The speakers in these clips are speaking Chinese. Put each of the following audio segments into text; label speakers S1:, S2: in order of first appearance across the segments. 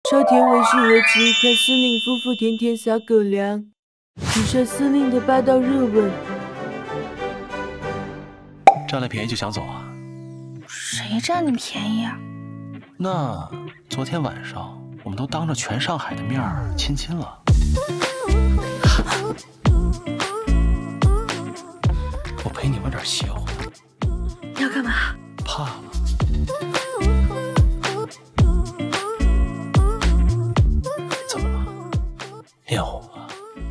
S1: 朝天卫视维持看司令夫妇天天撒狗粮，取上司令的霸道热吻。
S2: 占了便宜就想走啊？
S3: 谁占你便宜啊？
S2: 那昨天晚上我们都当着全上海的面亲亲了。我陪你玩点邪乎的。
S3: 你要干嘛？
S2: 怕了。怎么了？脸红了？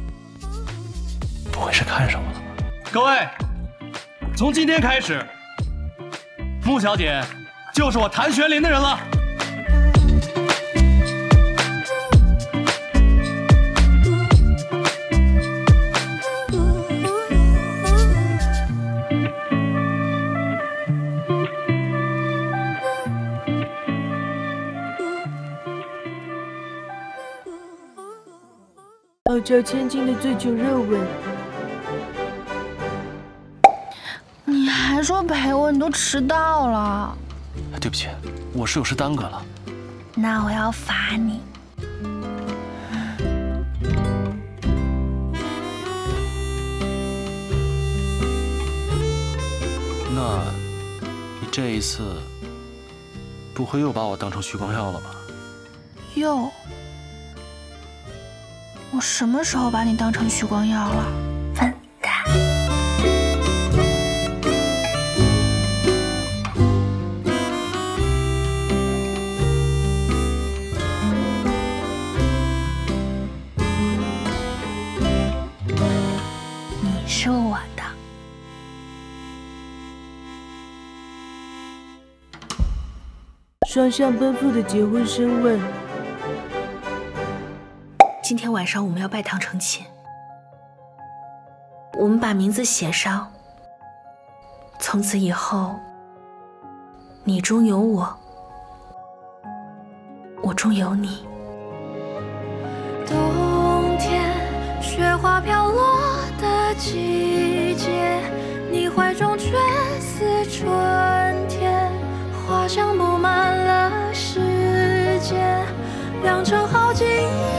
S2: 不会是看上我了吧？
S4: 各位，从今天开始，穆小姐就是我谭玄林的人了。
S1: 号召千金的最求热吻。
S3: 你还说陪我，你都迟到了。
S2: 对不起，我是有事耽搁了。
S3: 那我要罚你。
S2: 那，你这一次不会又把我当成许光耀了吧？
S3: 哟，我什么时候把你当成许光耀了？笨蛋！你是我的。
S1: 双向奔赴的结婚深吻。
S5: 今天晚上我们要拜堂成亲，我们把名字写上，从此以后，你中有我，我中有你。
S6: 冬天雪花飘落的季节，你怀中却似春天，花香布满了世界，良辰好景。